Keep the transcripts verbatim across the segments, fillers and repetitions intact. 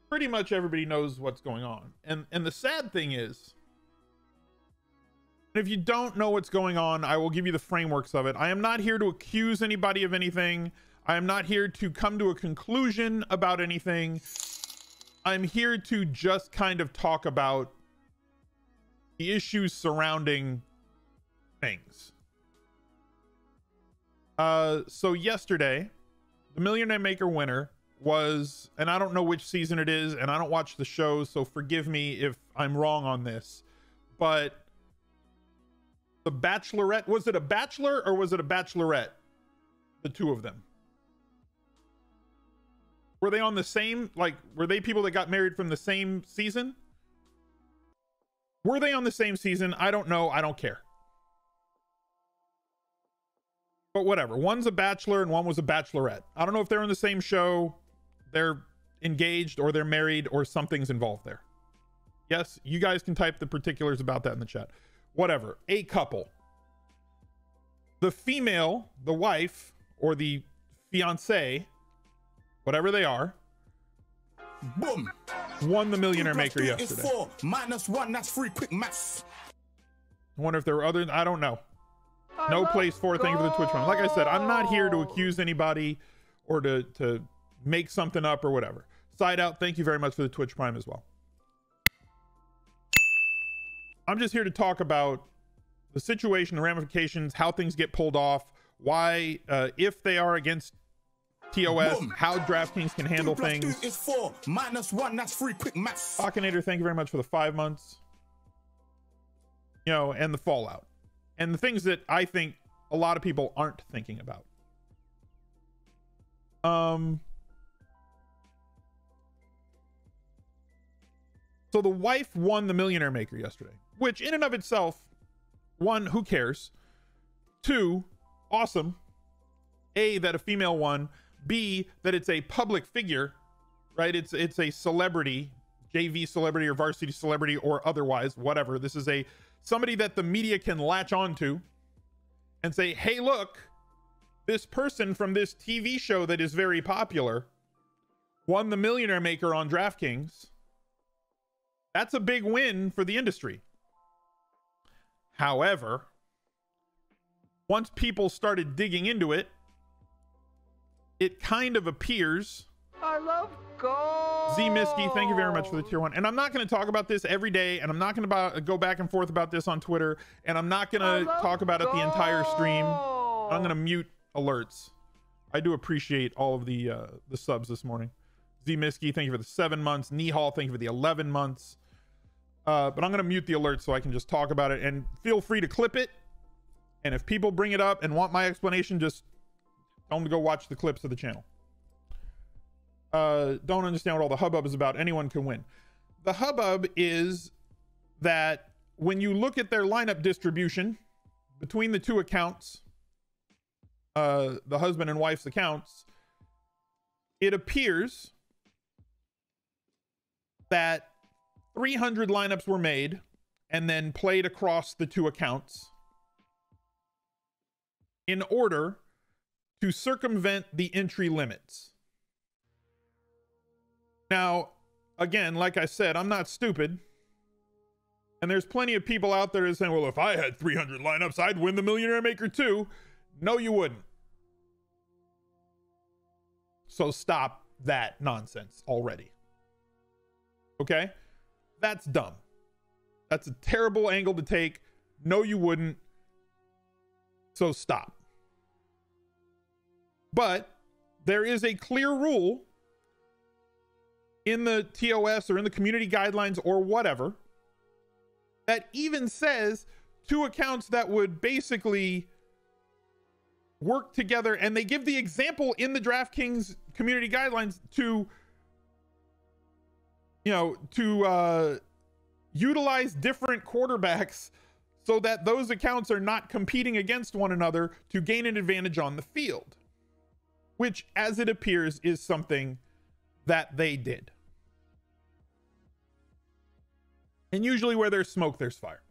pretty much everybody knows what's going on. And and the sad thing is, if you don't know what's going on, I will give you the frameworks of it. I am not here to accuse anybody of anything. I am not here to come to a conclusion about anything. I'm here to just kind of talk about the issues surrounding things. Uh, so yesterday, the Millionaire Maker winner was, and I don't know which season it is, and I don't watch the show, so forgive me if I'm wrong on this, but the Bachelorette, was it a bachelor or was it a bachelorette? The two of them. Were they on the same, like, were they people that got married from the same season? Were they on the same season? I don't know. I don't care. But whatever. One's a bachelor and one was a bachelorette. I don't know if they're on the same show. They're engaged or they're married or something's involved there. Yes, you guys can type the particulars about that in the chat. Whatever. A couple. The female, the wife, or the fiancé, whatever they are, boom, won the Millionaire Maker yesterday. Four minus one, that's free. Quick maths. I wonder if there were other. I don't know. No place for. Thank you for the Twitch Prime. Like I said, I'm not here to accuse anybody or to to make something up or whatever. Side out. Thank you very much for the Twitch Prime as well. I'm just here to talk about the situation, the ramifications, how things get pulled off, why, uh, if they are against T O S, Boom. How DraftKings can handle two things. Two is four minus one. That's free. Quick maths. Akinator, thank you very much for the five months. You know, and the fallout, and the things that I think a lot of people aren't thinking about. Um. So the wife won the Millionaire Maker yesterday, which in and of itself, one, who cares? Two, awesome. A, that a female won. B, that it's a public figure, right? It's it's a celebrity, J V celebrity or varsity celebrity or otherwise, whatever. This is a somebody that the media can latch onto and say, hey, look, this person from this T V show that is very popular won the Millionaire Maker on DraftKings. That's a big win for the industry. However, once people started digging into it, it kind of appears. I love gold. Z Misky, thank you very much for the tier one. And I'm not going to talk about this every day, and I'm not going to go back and forth about this on Twitter, and I'm not going to talk about gold. It the entire stream. I'm going to mute alerts. I do appreciate all of the uh, the subs this morning. Z Misky, thank you for the seven months. Nihal, thank you for the eleven months. Uh, but I'm going to mute the alerts so I can just talk about it, and feel free to clip it. And if people bring it up and want my explanation, just tell them to go watch the clips of the channel. Uh, don't understand what all the hubbub is about. Anyone can win. The hubbub is that when you look at their lineup distribution between the two accounts, uh, the husband and wife's accounts, it appears that three hundred lineups were made and then played across the two accounts in order to circumvent the entry limits. Now, again, like I said, I'm not stupid. And there's plenty of people out there saying, well, if I had three hundred lineups, I'd win the Millionaire Maker too. No, you wouldn't. So stop that nonsense already. Okay? That's dumb. That's a terrible angle to take. No, you wouldn't. So stop. But there is a clear rule in the T O S or in the community guidelines or whatever that even says two accounts that would basically work together, and they give the example in the DraftKings community guidelines to, you know, to uh, utilize different quarterbacks so that those accounts are not competing against one another to gain an advantage on the field, which, as it appears, is something that they did. And usually where there's smoke, there's fire.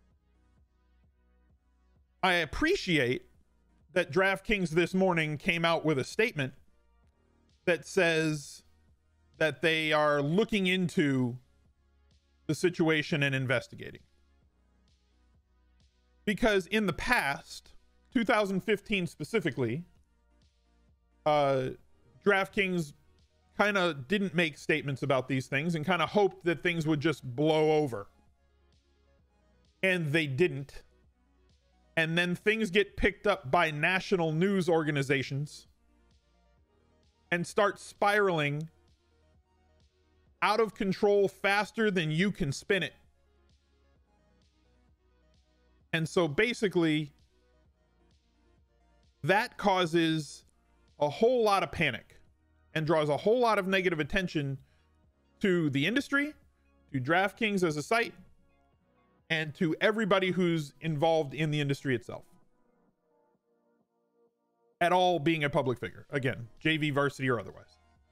I appreciate that DraftKings this morning came out with a statement that says that they are looking into the situation and investigating. Because in the past, two thousand fifteen specifically, uh, DraftKings kind of didn't make statements about these things and kind of hoped that things would just blow over. And they didn't. And then things get picked up by national news organizations and start spiraling out of control faster than you can spin it. And so basically, that causes a whole lot of panic and draws a whole lot of negative attention to the industry, to DraftKings as a site, and to everybody who's involved in the industry itself. At all being a public figure. Again, J V, varsity, or otherwise.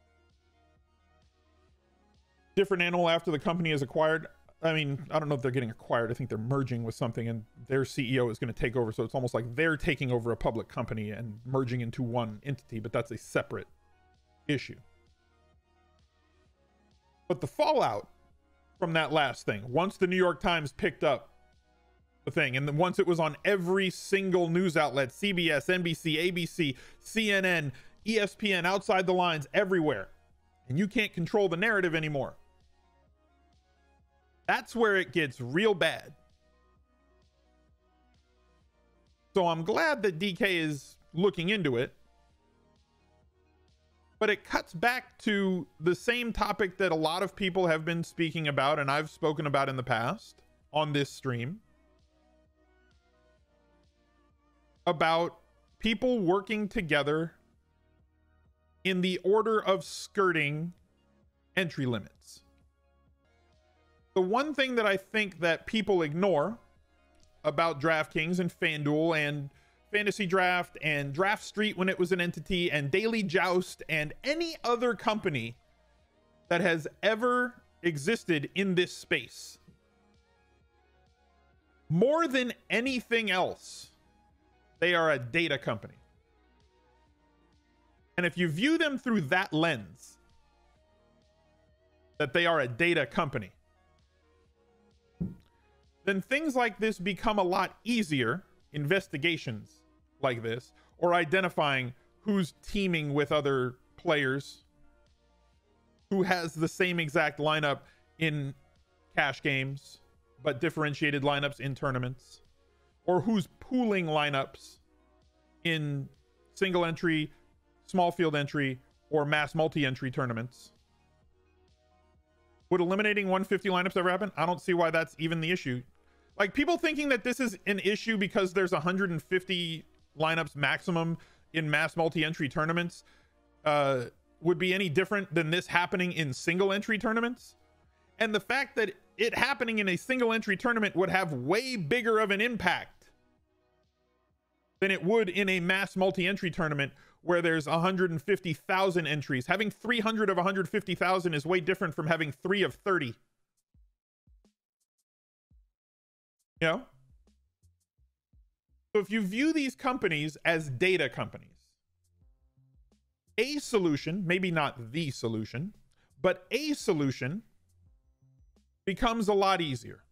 Different animal after the company is acquired. I mean, I don't know if they're getting acquired. I think they're merging with something and their C E O is going to take over. So it's almost like they're taking over a public company and merging into one entity, but that's a separate issue. But the fallout from that last thing, once the New York Times picked up the thing, and then once it was on every single news outlet, C B S, N B C, A B C, C N N, E S P N, Outside the Lines, everywhere, and you can't control the narrative anymore. That's where it gets real bad. So I'm glad that D K is looking into it. But it cuts back to the same topic that a lot of people have been speaking about and I've spoken about in the past on this stream. About people working together in the order of skirting entry limits. The one thing that I think that people ignore about DraftKings and FanDuel and Fantasy Draft and Draft Street when it was an entity and Daily Joust and any other company that has ever existed in this space, more than anything else, they are a data company. And if you view them through that lens, that they are a data company, then things like this become a lot easier. Investigations like this, or identifying who's teaming with other players, who has the same exact lineup in cash games, but differentiated lineups in tournaments, or who's pooling lineups in single entry, small field entry, or mass multi-entry tournaments. Would eliminating one fifty lineups ever happen? I don't see why that's even the issue. Like, people thinking that this is an issue because there's one hundred fifty lineups maximum in mass multi-entry tournaments uh, would be any different than this happening in single entry tournaments. And the fact that it happening in a single entry tournament would have way bigger of an impact than it would in a mass multi-entry tournament where there's one hundred fifty thousand entries. Having three hundred of one hundred fifty thousand is way different from having three of thirty. You know? So if you view these companies as data companies, a solution, maybe not the solution, but a solution becomes a lot easier.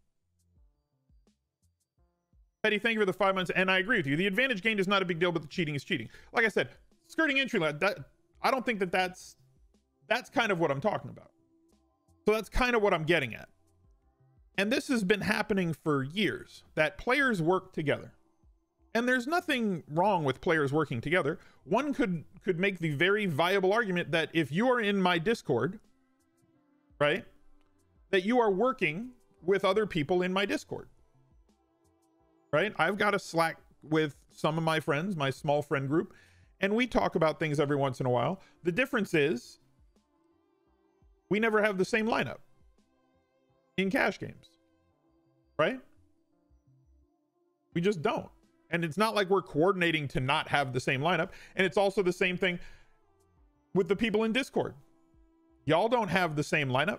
Petty, thank you for the five months. And I agree with you. The advantage gained is not a big deal, but the cheating is cheating. Like I said, skirting entry, that, I don't think that that's, that's kind of what I'm talking about. So that's kind of what I'm getting at. And this has been happening for years, that players work together. And there's nothing wrong with players working together. One could could make the very viable argument that if you are in my Discord, right, that you are working with other people in my Discord, right? I've got a Slack with some of my friends, my small friend group, and we talk about things every once in a while. The difference is we never have the same lineup in cash games, right? We just don't. And it's not like we're coordinating to not have the same lineup. And it's also the same thing with the people in Discord. Y'all don't have the same lineup.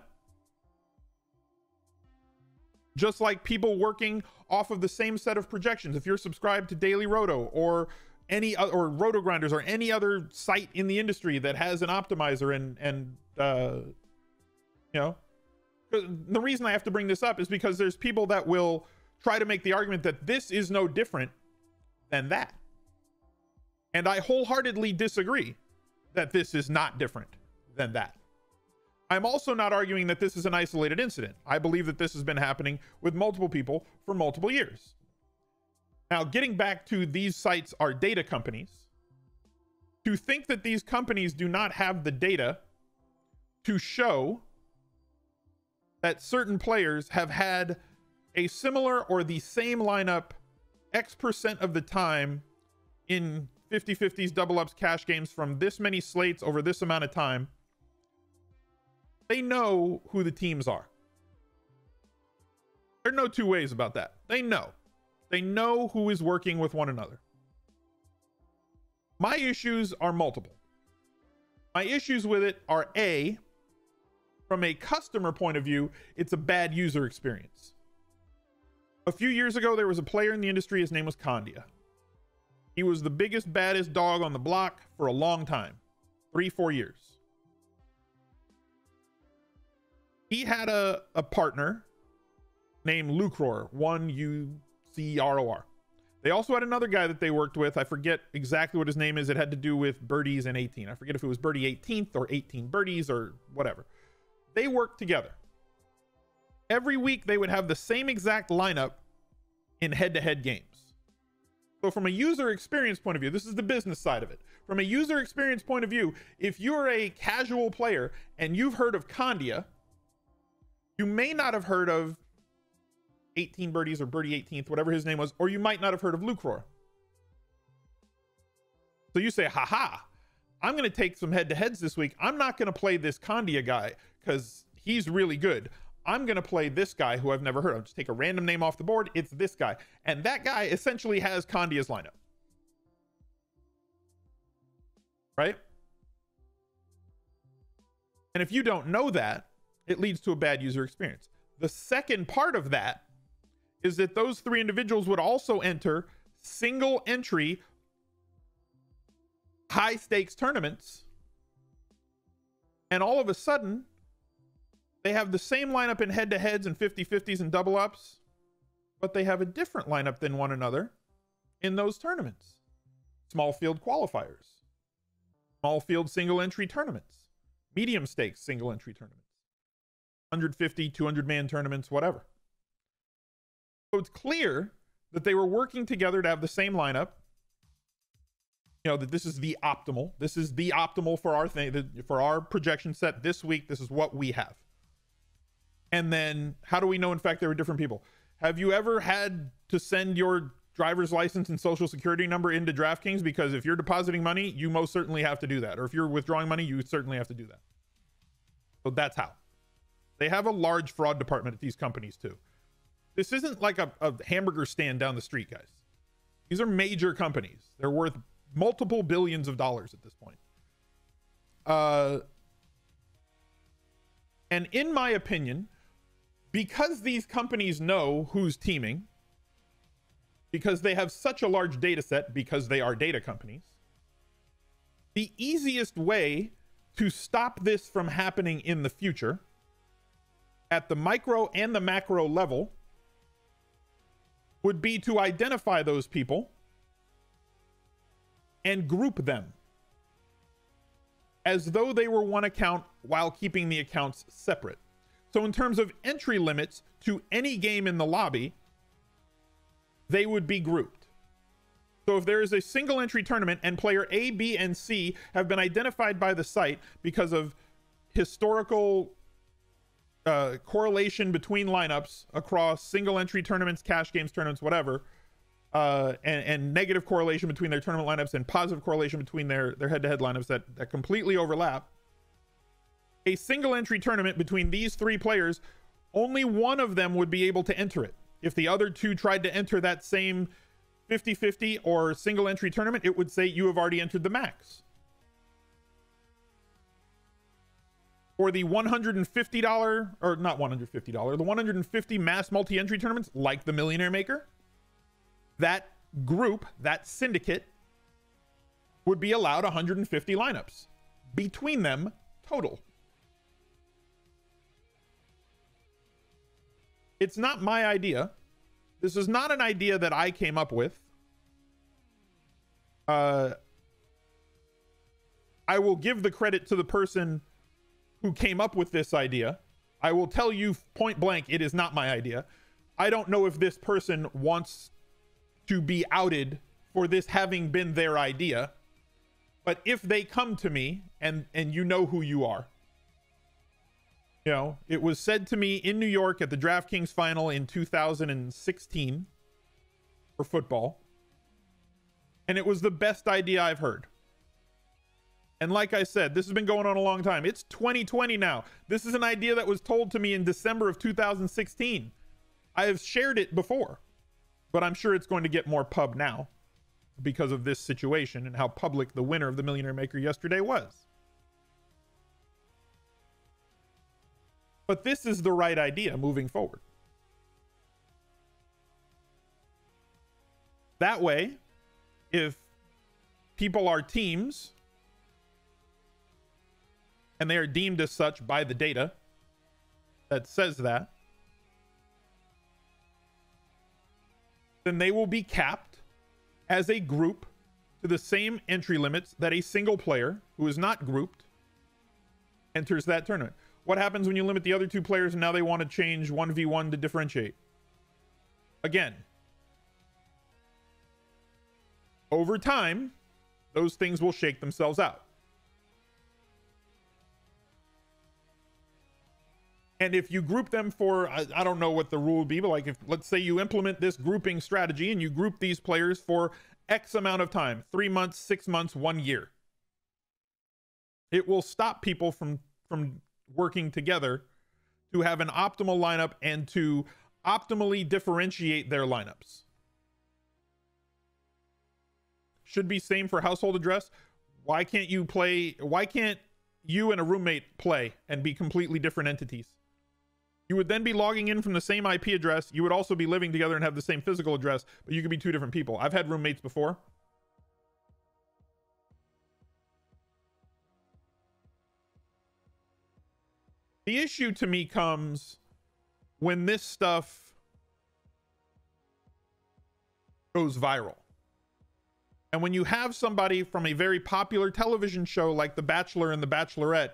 Just like people working off of the same set of projections. If you're subscribed to Daily Roto or any or Roto Grinders or any other site in the industry that has an optimizer and and uh, You know, the reason I have to bring this up is because there's people that will try to make the argument that this is no different than that. And I wholeheartedly disagree that this is not different than that. I'm also not arguing that this is an isolated incident. I believe that this has been happening with multiple people for multiple years. Now, getting back to these sites are data companies. To think that these companies do not have the data to show that certain players have had a similar or the same lineup X percent of the time in fifty fifties, double ups, cash games from this many slates over this amount of time, they know who the teams are. There are no two ways about that. They know. They know who is working with one another. My issues are multiple. My issues with it are A, from a customer point of view, it's a bad user experience. A few years ago, there was a player in the industry. His name was Candia. He was the biggest, baddest dog on the block for a long time. Three, four years. He had a, a partner named Lucror, one U C R O R. They also had another guy that they worked with. I forget exactly what his name is. It had to do with birdies and eighteen. I forget if it was birdie eighteenth or eighteen birdies or whatever. They worked together. Every week they would have the same exact lineup in head-to-head games. So from a user experience point of view, this is the business side of it. From a user experience point of view, if you're a casual player and you've heard of Candia, you may not have heard of eighteen birdies or birdie eighteenth, whatever his name was, or you might not have heard of Lucror. So you say, haha, I'm going to take some head-to-heads this week. I'm not going to play this Candia guy because he's really good. I'm going to play this guy who I've never heard of. Just take a random name off the board. It's this guy. And that guy essentially has Candia's lineup. Right? And if you don't know that, it leads to a bad user experience. The second part of that is that those three individuals would also enter single entry high stakes tournaments. And all of a sudden, they have the same lineup in head-to-heads and fifty fifties and double ups, but they have a different lineup than one another in those tournaments. Small field qualifiers, small field single entry tournaments, medium stakes single entry tournaments, one fifty, two hundred man tournaments, whatever. So it's clear that they were working together to have the same lineup. You know, that this is the optimal. This is the optimal for our thing, for our projection set this week. This is what we have. And then how do we know, in fact, there were different people? Have you ever had to send your driver's license and social security number into DraftKings? Because if you're depositing money, you most certainly have to do that. Or if you're withdrawing money, you certainly have to do that. So that's how. They have a large fraud department at these companies too. This isn't like a, a hamburger stand down the street, guys. These are major companies. They're worth multiple billions of dollars at this point. Uh, and in my opinion, because these companies know who's teaming, because they have such a large data set, because they are data companies, the easiest way to stop this from happening in the future at the micro and the macro level would be to identify those people and group them as though they were one account while keeping the accounts separate. So in terms of entry limits to any game in the lobby, they would be grouped. So if there is a single entry tournament and player A, B, and C have been identified by the site because of historical uh, correlation between lineups across single entry tournaments, cash games tournaments, whatever, uh, and, and negative correlation between their tournament lineups and positive correlation between their, their head-to-head lineups that, that completely overlap, a single entry tournament between these three players, only one of them would be able to enter it. If the other two tried to enter that same fifty fifty or single entry tournament, it would say you have already entered the max. Or the one hundred fifty dollars, or not one hundred fifty dollars, the one hundred fifty mass multi-entry tournaments, like the Millionaire Maker, that group, that syndicate, would be allowed one hundred fifty lineups between them total. It's not my idea. This is not an idea that I came up with. Uh, I will give the credit to the person who came up with this idea. I will tell you point blank, it is not my idea. I don't know if this person wants to be outed for this having been their idea. But if they come to me, and, and you know who you are. You know, it was said to me in New York at the DraftKings final in two thousand sixteen for football. And it was the best idea I've heard. And like I said, this has been going on a long time. It's twenty twenty now. This is an idea that was told to me in December of two thousand sixteen. I have shared it before, but I'm sure it's going to get more pub now because of this situation and how public the winner of the Millionaire Maker yesterday was. But this is the right idea moving forward. That way, if people are teams and they are deemed as such by the data that says that, then they will be capped as a group to the same entry limits that a single player who is not grouped enters that tournament. What happens when you limit the other two players and now they want to change one v one to differentiate? Again, over time, those things will shake themselves out. And if you group them for, I, I don't know what the rule would be, but like if, let's say you implement this grouping strategy and you group these players for X amount of time, three months, six months, one year. It will stop people from, from working together to have an optimal lineup and to optimally differentiate their lineups. Should be same for household address. Why can't you play? Why can't you and a roommate play and be completely different entities? You would then be logging in from the same I P address. You would also be living together and have the same physical address, but you could be two different people. I've had roommates before. The issue to me comes when this stuff goes viral. And when you have somebody from a very popular television show like The Bachelor and The Bachelorette,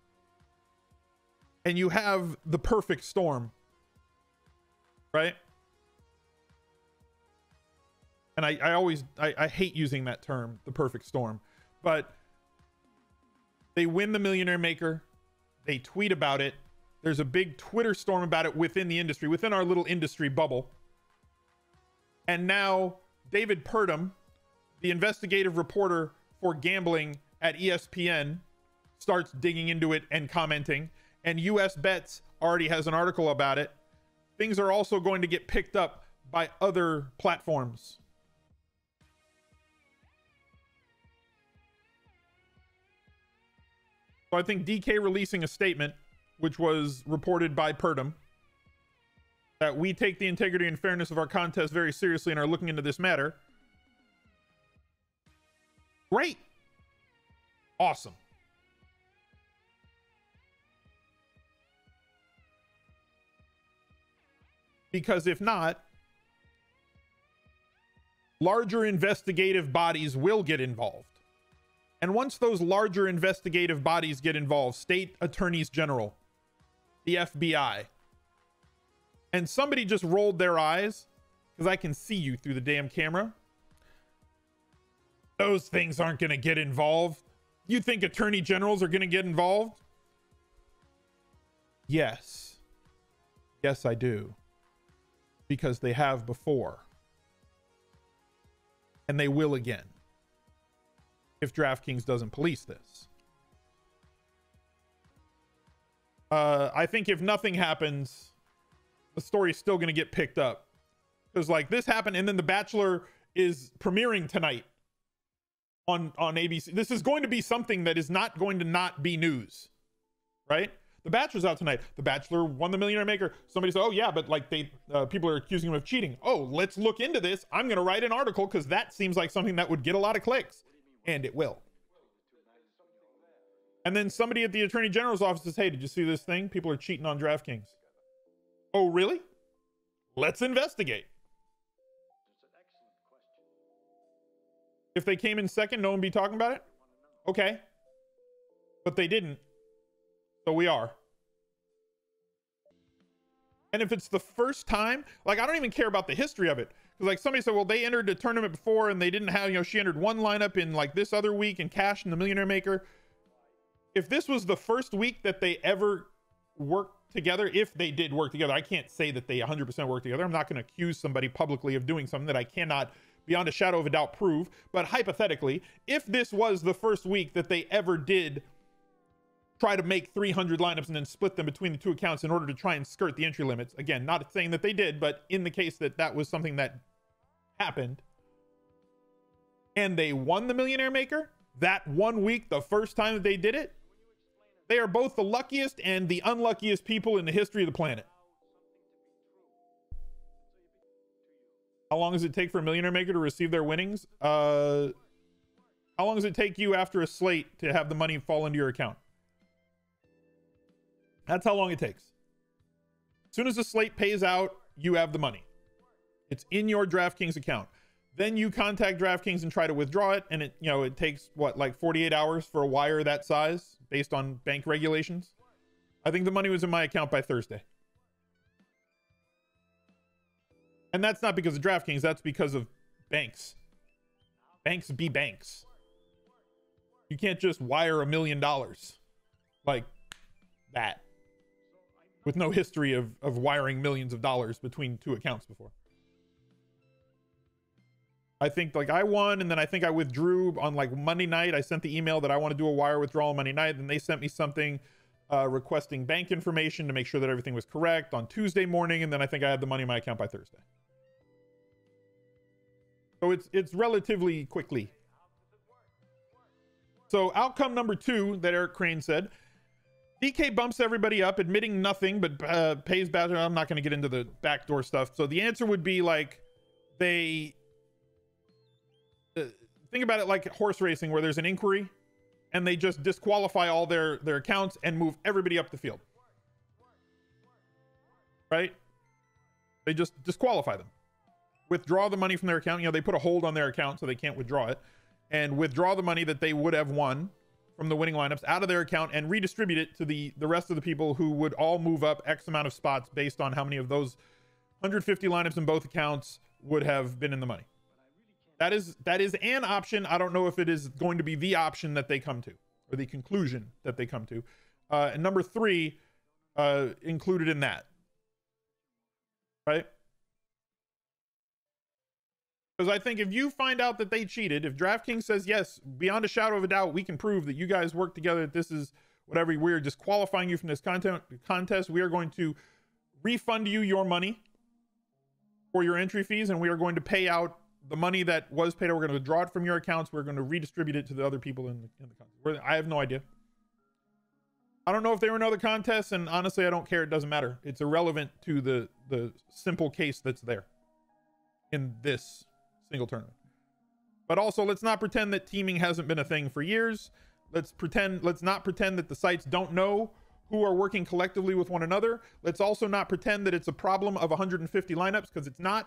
and you have the perfect storm, right? And I, I always, I, I hate using that term, the perfect storm, but they win the Millionaire Maker. They tweet about it. There's a big Twitter storm about it within the industry, within our little industry bubble. And now David Purdom, the investigative reporter for gambling at E S P N, starts digging into it and commenting. And U S Bets already has an article about it. Things are also going to get picked up by other platforms. So I think D K releasing a statement, which was reported by Purdom, that we take the integrity and fairness of our contest very seriously and are looking into this matter. Great. Awesome. Because if not, larger investigative bodies will get involved. And once those larger investigative bodies get involved, state attorneys general, the F B I, and somebody just rolled their eyes, because I can see you through the damn camera, those things aren't going to get involved. You think attorney generals are going to get involved? Yes. Yes, I do. Because they have before. And they will again. If DraftKings doesn't police this. Uh, I think if nothing happens, the story's still going to get picked up. Because like this happened and then The Bachelor is premiering tonight on, on A B C. This is going to be something that is not going to not be news. Right? The Bachelor's out tonight. The Bachelor won the Millionaire Maker. Somebody said, oh yeah, but like they, uh, people are accusing him of cheating. Oh, let's look into this. I'm going to write an article because that seems like something that would get a lot of clicks. And it will. And then somebody at the Attorney General's office says, hey, did you see this thing? People are cheating on DraftKings. Oh, really? Let's investigate. If they came in second, no one be talking about it? Okay. But they didn't. So we are. And if it's the first time, like, I don't even care about the history of it. Because, like, somebody said, well, they entered the tournament before and they didn't have, you know, she entered one lineup in, like, this other week and cashed in the Millionaire Maker. If this was the first week that they ever worked together, if they did work together, I can't say that they one hundred percent work together. I'm not going to accuse somebody publicly of doing something that I cannot, beyond a shadow of a doubt, prove. But hypothetically, if this was the first week that they ever did try to make three hundred lineups and then split them between the two accounts in order to try and skirt the entry limits, again, not saying that they did, but in the case that that was something that happened, and they won the Millionaire Maker that one week, the first time that they did it, they are both the luckiest and the unluckiest people in the history of the planet. How long does it take for a Millionaire Maker to receive their winnings? Uh, how long does it take you after a slate to have the money fall into your account? That's how long it takes. As soon as the slate pays out, you have the money. It's in your DraftKings account. Then you contact DraftKings and try to withdraw it, and it, you know, it takes what, like forty-eight hours for a wire that size based on bank regulations. I think the money was in my account by Thursday. And that's not because of DraftKings, that's because of banks. Banks be banks. You can't just wire a million dollars like that with no history of, of wiring millions of dollars between two accounts before. I think, like, I won, and then I think I withdrew on, like, Monday night. I sent the email that I want to do a wire withdrawal on Monday night. Then they sent me something uh, requesting bank information to make sure that everything was correct on Tuesday morning. And then I think I had the money in my account by Thursday. So it's, it's relatively quickly. So outcome number two that Eric Crane said, D K bumps everybody up, admitting nothing, but uh, pays back. I'm not going to get into the backdoor stuff. So the answer would be, like, they... Uh, think about it like horse racing, where there's an inquiry and they just disqualify all their their accounts and move everybody up the field, right? They just disqualify them, withdraw the money from their account. You know, they put a hold on their account so they can't withdraw it, and withdraw the money that they would have won from the winning lineups out of their account and redistribute it to the the rest of the people who would all move up X amount of spots based on how many of those one hundred fifty lineups in both accounts would have been in the money. That is that is an option. I don't know if it is going to be the option that they come to, or the conclusion that they come to. Uh, and number three, uh, included in that, right? Because I think if you find out that they cheated, if DraftKings says, yes, beyond a shadow of a doubt, we can prove that you guys work together, that this is whatever, we're disqualifying you from this content contest, we are going to refund you your money for your entry fees, and we are going to pay out the money that was paid out. We're going to withdraw it from your accounts. We're going to redistribute it to the other people in the, in the contest. I have no idea. I don't know if they were in other contests, and honestly, I don't care. It doesn't matter. It's irrelevant to the, the simple case that's there in this single tournament. But also, let's not pretend that teaming hasn't been a thing for years. Let's pretend, let's not pretend that the sites don't know who are working collectively with one another. Let's also not pretend that it's a problem of one hundred fifty lineups, because it's not.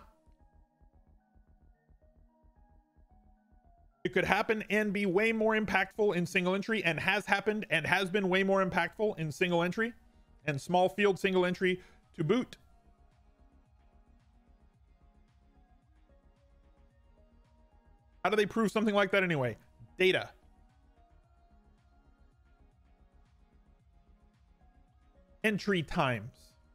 It could happen and be way more impactful in single entry, and has happened and has been way more impactful in single entry and small field single entry to boot. How do they prove something like that anyway? Data. Entry times.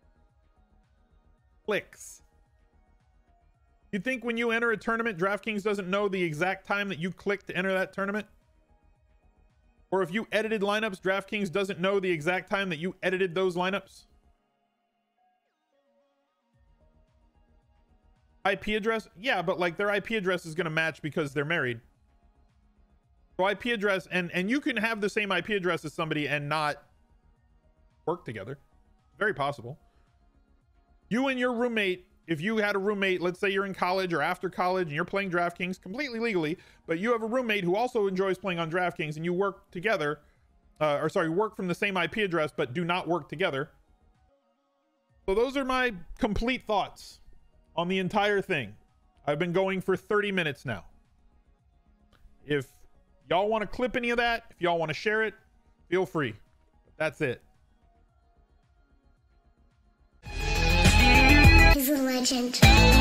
Clicks. You think when you enter a tournament, DraftKings doesn't know the exact time that you clicked to enter that tournament? Or if you edited lineups, DraftKings doesn't know the exact time that you edited those lineups? I P address? Yeah, but like their I P address is going to match because they're married. So I P address, and, and you can have the same I P address as somebody and not work together. Very possible. You and your roommate, if you had a roommate, let's say you're in college or after college and you're playing DraftKings completely legally, but you have a roommate who also enjoys playing on DraftKings, and you work together, uh, or sorry, work from the same I P address, but do not work together. So those are my complete thoughts on the entire thing. I've been going for thirty minutes now. If y'all want to clip any of that, if y'all want to share it, feel free. That's it. He's a legend.